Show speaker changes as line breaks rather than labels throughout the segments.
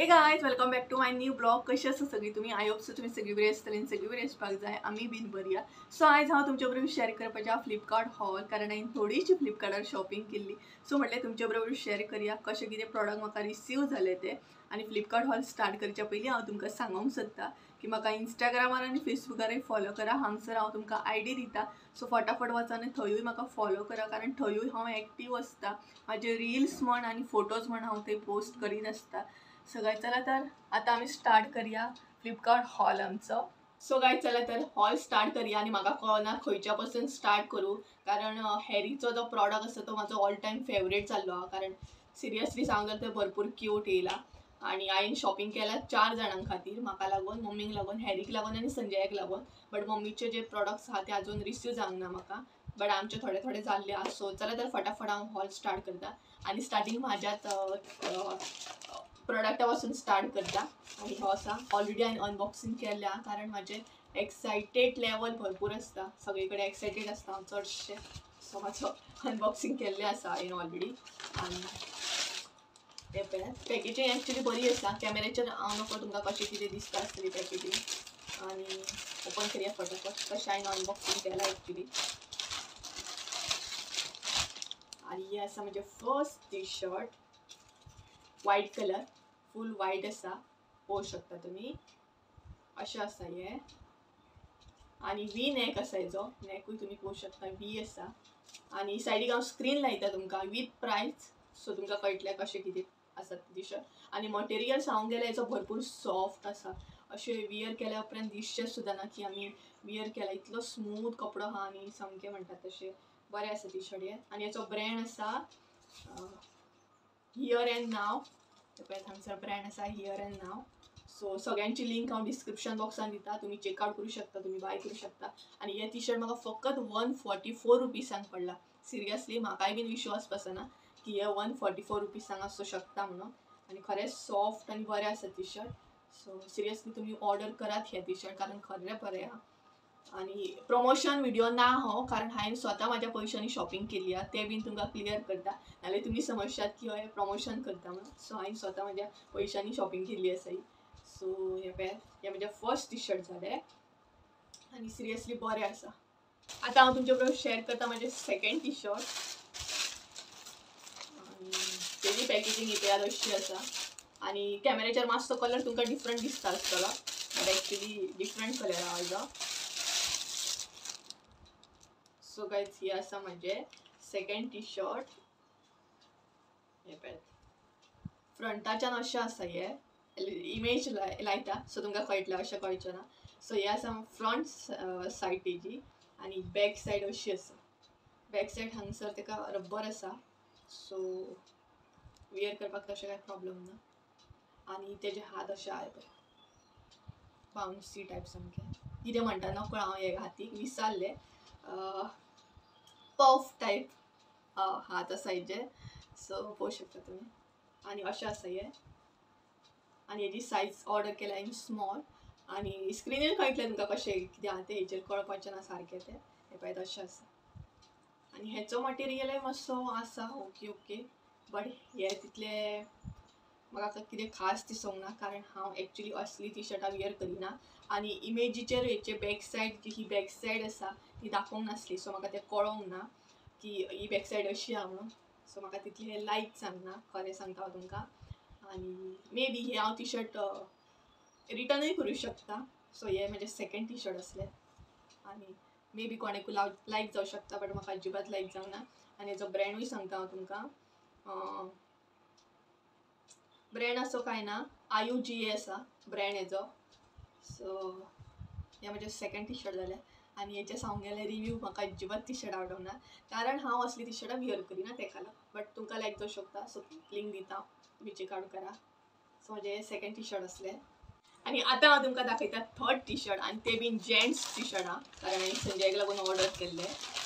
हे guys welcome back to my new blog. कशी आसा सगळी तुम्ही? आय होप सो तुम्ही सगळी बरी आसतली, सगळी बरी आसपाक जाय. आमी बीन बरी आ. सो आयज हांव तुमचे बरोबर शेअर करपाचें फ्लिपकार्ट हॉल, कारण हांवें थोडीशी फ्लिपकार्टार शॉपिंग केल्ली. सो म्हटलें तुमचे बरोबर शेअर करूया कशें कितें प्रॉडक्ट म्हाका रिसीव जाले ते. आनी फ्लिपकार्ट हॉल स्टार्ट करच्या पयलीं हांव तुमकां सांगूंक सोदतां की म्हाका इंस्टाग्रामार आनी फेसबुकारूय फॉलो करा. हांगसर हांव तुमकां आयडी दिता. सो फटाफट वचा आनी थंयूय म्हाका फॉलो करा, कारण थंयूय हांव एक्टीव आसता. म्हाजे रिल्स म्हण आनी फोटोज म्हण हांव थंय पोस्ट करीत आसता. सो गाय चला तर आता आम्ही स्टार्ट करूया फ्लिपकार्ट हॉल आमचो. सो गाय चला तर हॉल स्टार्ट करूया. आणि म्हाका कळना खंयच्या पासून स्टार्ट करूं, कारण हॅरीचो जो प्रॉडक्ट आसा तो म्हाजो ऑल टायम फेवरेट जाल्लो हा. कारण सिरियसली सांगूं जाल्यार ते भरपूर क्यूट येयला. आणि हांवें शॉपिंग केल्या 4 जाणांक खातीर, म्हाका लागून, मम्मीक लागून, हॅरीक लागून आनी संजयाक लागून. बट मम्मीचे जे प्रॉडक्ट्स आहा ते अजून रिसीव जावंक ना म्हाका, बट आमचे थोडे थोडे जाल्ले आहा. सो चला तर फटाफट हांव हॉल स्टार्ट करता. आणि स्टार्टींग म्हाज्यात प्रोडक्टा पासून स्टार्ट करता. आणि हो असा ऑलरेडी हांवें अनबॉक्सिंग केल्या, कारण म्हाजे एक्सायटेड लेवल भरपूर आसता, सगळे कडेन एक्सायटेड आसता हांव चडशें. सो म्हाजो अनबॉक्सिंग केल्लें आसा हांवें ऑलरेडी. आनी ते पळयात पॅकेजींग एक्चुली बरी आसा. कॅमेऱ्याचेर हांव नको तुमकां कशें कितें दिसता आसतली पॅकेजींग. आनी ओपन करया फटाफट कशें हांवें अनबॉक्सिंग केलां एक्चुली. आणि हे आसा म्हजें first T shirt, white colour, full white आसा, पळोवंक शकता तुमी. अशें आसा हे. आणि वी नॅक आसा हेजो, नॅकूय तुमी पळोवंक शकता, वी आसा. आणि सायडीक हांव स्क्रीन लायता तुमकां विथ प्रायस, सो तुमकां कळटलें कशें कितें आसा टी शर्ट. आणि मटेरियल सांगूंक गेल्यार हेजो भरपूर सॉफ्ट आसा. अशें वियर केल्या उपरांत दिसचें सुद्दां ना की आमी वियर केला. इतलो स्मूथ कपडो आहा आनी सामकें म्हणटात तशें बरें आसा टी शर्ट हे. आनी हेचो ब्रँड आसा हियर एंड नाव. पळयात हांगसर ब्रँड आसा हियर एंड नाव. सो सगळ्यांची लिंक हांव डिस्क्रिप्शन बॉक्सान दिता, तुमी चेकआउट करूं शकता, तुमी बाय करूं शकता. आनी हे टी शर्ट म्हाका फकत 144 रुपीसांक पडला. सिरियसली म्हाकाय बीन विश्वास बसना की हे 144 रुपीसांक आसूं शकता म्हणून. आनी खरेंच सॉफ्ट आनी बरें आसा टी शर्ट. सो सिरियसली तुमी ऑर्डर करात हे टी शर्ट, कारण खरें बरें आहा. आणि प्रमोशन व्हिडिओ ना हो, कारण हांवें स्वता म्हाज्या पयशांनी शॉपिंग केल्ली आहा, ते बीन तुमकां क्लियर करता. नाल्यार तुमी समजशात की हांवें प्रमोशन करता म्हणून. सो हांवें स्वता म्हाज्या पयशांनी शॉपिंग केल्ली आसा ही. सो हे पळयात हे म्हजें फर्स्ट टी शर्ट जालें आनी सिरियसली बरें आसा. आतां हांव तुमचे बरोबर शेअर करता म्हजें सेकंड टी शर्ट. आनी तेजी पॅकेजींग इतल्यात अशी आसा. आनी कॅमेऱ्याचेर मातसो कलर तुमकां डिफरंट दिसता आसतलो, बट एक्चुली डिफरंट कलर आहा हेजो. सो गायज ही आसा म्हजें सेकंड टी शर्ट. हे पळयात फ्रंटाच्यान अशें आसा हे, इमेज लायता सो तुमकां कळटलें, अशें कळचें ना. सो हे आसा फ्रंट सायड तेजी. आनी बॅक सायड अशी आसा. बॅक सायड हांगसर तेका रब्बर आसा, सो वियर करपाक तशें कांय प्रॉब्लम ना. आनी तेजे हात अशे आहा पळय, बाउन्सी टायप सामकें, कितें म्हणटा नकळो हांव हे हातीक विसरलें. पफ टायप हात आसा हेजे. सो पळोवंक शकता तुमी. आनी अशें आसा हे. आनी हेजी सायज ऑर्डर केल्या हांवें स्मॉल. आनी स्क्रिनीर कळटलें तुमकां कशें कितें आहा तें, हेचेर कळपाचें ना सारकें तें. हे पळयात अशें आसा. आनी हेचो मटेरियलय मातसो आसा ओके ओके, बट हे तितलें म्हाका कितें खास दिसूंक ना, कारण हांव एक्चुली असली टी शर्टां वियर करिना. आनी इमेजीचेर हेचे बॅक सायड जी ही बॅक सायड आसा ती दाखोवंक नासली, सो म्हाका तें कळोंक ना की ही बॅक सायड अशी आहा म्हणून. सो म्हाका तितलें लायक जावंक ना, खरें सांगता हांव तुमकां. आनी मे बी हे हांव टी शर्ट रिटर्नूय करूं शकता. सो हे म्हजें सेकंड टी शर्ट आसलें. आनी मे बी कोणेकूय लायक जावं शकता, बट म्हाका अजिबात लायक जावंक ना. आनी हेजो ब्रँडूय सांगता हांव तुमकां. ब्रँड असो कांय ना, IUGA आसा ब्रँड हेजो. सो हे म्हजें सेकंड टी शर्ट जालें. आनी हेचे सांगूंक गेल्यार रिव्यू म्हाका अजिबात टी शर्ट आवडोंक ना, कारण हांव असली टी शर्टां वियर करिना तेका लागून. बट तुमकां लायक जावं शकता, सो लिंक दिता, तुमी चेकआउट करा. सो म्हजें सेकंड टी शर्ट असलें. आनी आतां हांव तुमकां दाखयता थर्ड टी शर्ट, आनी ते बीन जेंट्स टी शर्ट आहा, कारण हांवें संजयाक लागून ऑर्डर केल्लें.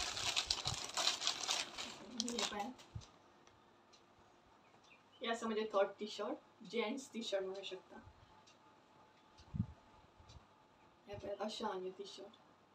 हे आसा म्हजें third T shirt, gents T shirt म्हणूं शकता. हे पळयात अशें आहा न्यू टी शर्ट.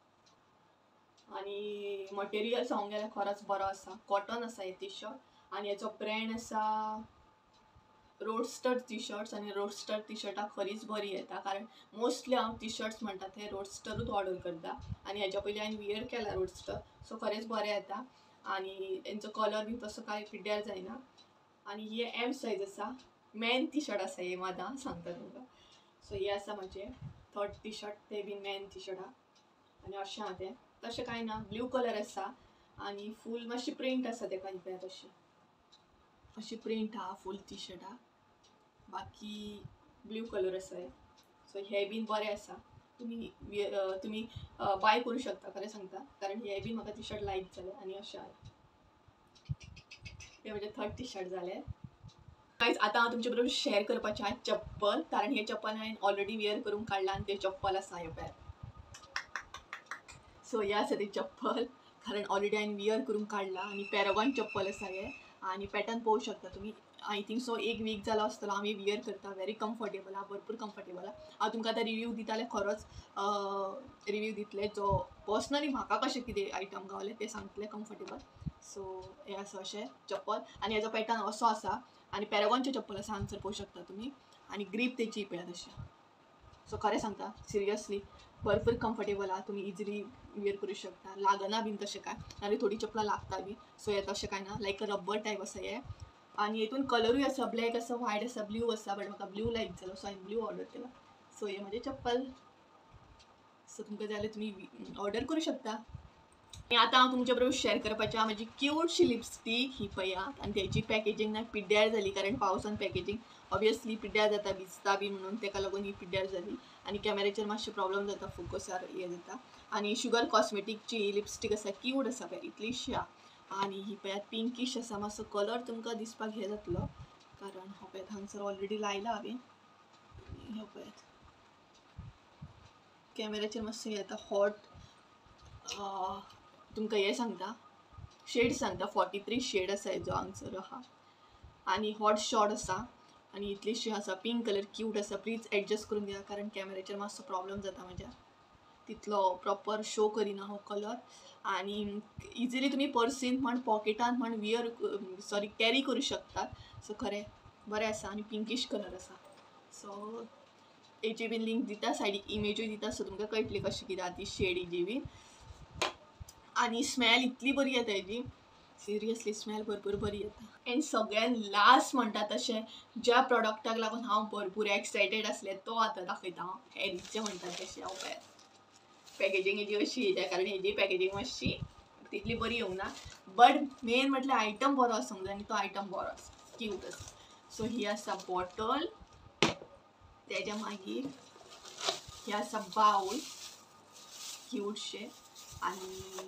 आनी मटेरियल सांगूंक गेल्यार खरोच बरो आसा, कॉटन आसा हे टी शर्ट. आनी हेचो ब्रँड आसा रोडस्टर टी शर्ट्स आणि रोडस्टर टी शर्टां खरीच बरी येता, कारण मोस्टली हांव टी शर्ट्स म्हणटा ते रोडस्टरूच ऑर्डर करता आणि हेच्या पयलीं हांवें वियर केला रोडस्टर, सो खरेंच बरें येता आणि तेंचो कलर बी तसो कांय पिड्ड्यार जायना. आणि ही एम सायज आसा, मॅन टी शर्ट आसा हे मात सांगता तुमकां. सो हे आसा म्हजें 3rd टी शर्ट, ते बी मॅन टी शर्ट आनी अशें आहा तें. तशें कांय ना, ब्लू कलर आसा आणि फूल मातशी प्रिंट आसा तेका पळय तशी, अशी प्रिंट आहा फूल टी शर्टा, बाकी ब्लू कलर आसा हे. सो हे बीन बरें आसा, तुम्ही बाय करूं शकता खरें सांगता, कारण हे बीन म्हाका टी शर्ट लायक जाले आणि अशें आहा. हे म्हणजे 3rd टी शर्ट जाले. गायज आतां हांव तुमचे बरोबर शेअर करपाचें आहा चप्पल, कारण हे चप्पल हांवें ऑलरेडी वेअर करून काडलां आणि ते चप्पल आसा हे पळय. सो हे आसा ती चप्पल, कारण ऑलरेडी हांवें वियर करून काडलां आणि पॅरागॉन चप्पल आसा हे आणि पॅटर्न पळोवं शकता तुमी. आय थिंक सो 1 वीक जालो आसतलो हांवें वियर करता. व्हेरी कम्फर्टेबल आहा, भरपूर कम्फर्टेबल आहा. हांव तुमकां आतां रिव्यू दिता जाल्यार खरोच रिव्यू दितले, जो पर्सनली म्हाका कशें कितें आयटम गावले ते सांगतले कम्फर्टेबल. सो हे आसा अशें चप्पल आणि हेजो पॅटर्न असो आसा आणि पॅरागॉनचे चप्पल आसा हांगसर पळोवं शकता तुमी आणि ग्रीप तेची पळयात अशी. सो खरें सांगता सिरियसली भरपूर कम्फर्टेबल आहा, तुमी इजिली वियर करूं शकता, लागना बीन तशें काय, नाल्यार थोडी चप्पलां लागता बी. सो हे तशें काय ना, लायक रब्बर टायप आसा हे. आणि हितून कलरूय आसा, ब्लॅक आसा, व्हायट आसा, ब्लू आसा, बट म्हाका ब्लू लायक जालो सो हांवें ब्लू ऑर्डर केला. सो हे म्हजें चप्पल. सो तुमकां जाय जाल्यार तुमी ऑर्डर करूं शकता. आणि आतां हांव तुमचे बरोबर शेअर करपाचें आहा म्हजी क्यूटशी लिपस्टीक ही पळयात, आणि तेची पॅकेजींग ना पिड्ड्यार जाली, कारण पावसान पॅकेजींग ऑब्वियसली पिड्ड्यार जाता, भिजता बी म्हणून तेका लागून ही पिड्ड्यार जाली आणि कॅमेऱ्याचेर मातशे प्रॉब्लेम जाता, फोकसार हे जाता. आणि शुगर कॉस्मेटिकची लिपस्टीक आसा, क्यूट आसा पळय, इतलीशी आहा आणि ही पळयात पिंकीश आसा. मातसो कलर तुमकां दिसपाक हे जातलो, कारण हो पळयात हांगसर ऑलरेडी लायला हांवें. हे पळयात कॅमेऱ्याचेर मातशें हे जाता हॉट. तुमकां हे सांगता शेड सांगता, 43 शेड आसा हेजो हांगसर आहा आणि हॉट शॉट आसा आणि इतलीशी आसा. पिंक कलर क्यूट आसा, प्लीज एडजस्ट करून घ्या, कारण कॅमेऱ्याचेर मातसो प्रॉब्लेम जाता म्हाज्या, तितलो प्रॉपर शो करिना हो कलर. आणि इजिली तुमी पर्सींत म्हण, पॉकेटांत म्हण कॅरी करूं शकतात. सो खरें बरें आसा आणि पिंकीश कलर आसा. सो हेची बीन लिंक दिता, सायडीक इमेजूय दिता, सो तुमकां कळटली कशी कितें आहा ती शेड हेजी बीन. आणि स्मेल इतली बरी येता हेजी, सिरियसली स्मेल भरपूर बरी येता. एंड सगळ्यान लास्ट म्हणटा तशें ज्या प्रॉडक्टाक लागून हांव भरपूर एक्सायटेड आसलें तो आतां दाखयता हांव. हेरीचे म्हणटात तशें. हांव पळयात पॅकेजींग हेजी अशी येता, कारण हेजी पॅकेजींग मातशी तितली बरी येवंक ना, बट मेन म्हटल्यार आयटम बरो आसूंक जाय आनी तो आयटम बरो आसा, क्यूट आसा. सो ही आसा बॉटल, तेज्या मागीर ही आसा बाउल क्यूटशे आणि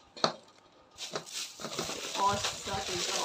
आसा तेजो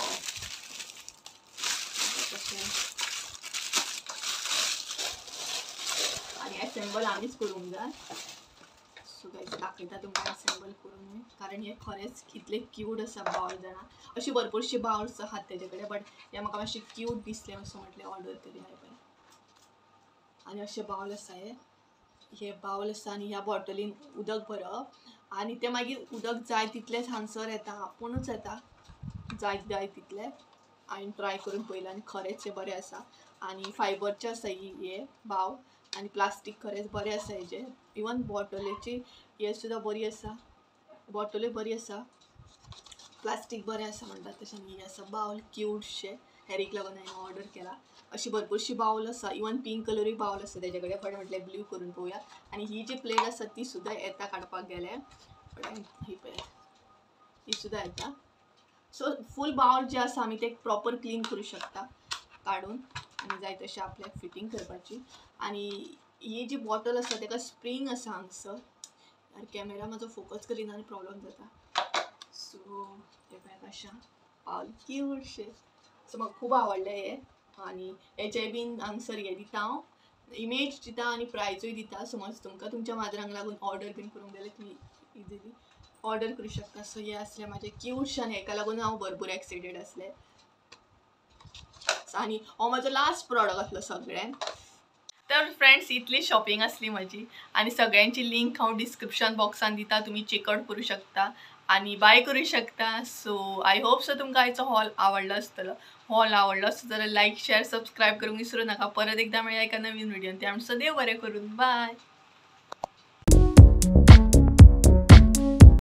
आणि असेंबल आमीच करूंक जाय. सो गायज दाखयता तुमकां असेंबल करून, कारण हे खरेंच कितले क्यूट आसा बाउल जाणा. अशी भरपूरशी बाउल्स आहात तेजे कडेन, बट हे म्हाका मातशे क्यूट दिसले सो म्हटलें ऑर्डर करूया हे पळय. आणि अशे बाउल आसा हे बाउल आसा आणि ह्या बॉटलीन उदक भरप आणि ते मागीर उदक जाय तितलेंच हांगसर येता, आपुणूच येता जाय तितलें. हांवें ट्राय करून पळयलां आणि खरेंच हे बरें आसा. आणि फायबरचे आसा हे बाउल आणि प्लास्टीक खरेंच बरें आसा हेजे. इवन बॉटलेची हे सुद्दां बरी आसा, बॉटलूय बरी आसा, प्लास्टीक बरें आसा म्हणटात तशें. ही आसा बाउल क्यूटशे, हेरीक लागून हांवें ऑर्डर केला. अशी भरपूरशी बाउल आसा, इवन पिंक कलरूय बाउल आसा तेजे कडेन, बट म्हटलें ब्लू करून पळोवया. आणि ही जी प्लेट आसा ती सुद्दां येता काडपाक गेले, बट ही पळय ही सुद्दां येता. सो फूल बाउल जे आसा आमी ते प्रॉपर क्लीन करूं शकता काडून आणि जाय तशें आपल्याक फिटींग करपाची. आणि ही जी बॉटल आसा तेका स्प्रींग आसा हांगसर, यार कॅमेरा म्हाजो फोकस करिना आनी प्रॉब्लेम जाता. सो हे पळय अशा बाउल क्यूटशे. सो म्हाका खूब आवडले हे आणि हेचे बीन हांगसर हे दिता हांव, इमेज दिता आणि प्रायजूय दिता. समज तुमकां तुमच्या माजरांक लागून ऑर्डर बीन करूंक जाय जाल्यार तुमी इजिली ऑर्डर करूं शकता. सो हे आसले म्हाजे क्यूटशे आनी हेका लागून हांव भरपूर एक्सायटेड आसलें. आणि हो म्हजो लास्ट प्रॉडक्ट आसलो सगळ्यान. तर फ्रेंड्स इतली शॉपिंग आसली म्हजी आणि सगळ्यांची लिंक हांव डिस्क्रिप्शन बॉक्सान दिता, तुमी चेकआउट करूं शकता. आणि बाय करू शकता. सो आय होप सो तुमका आयचो हॉल आवडला असतलो. हॉल आवडला असतो जरा लाईक शेअर सबस्क्राईब करून विसरू नका. परत एकदा मिळूया एका नवीन व्हिडिओ. त्यामुळे देव बरे करून बाय.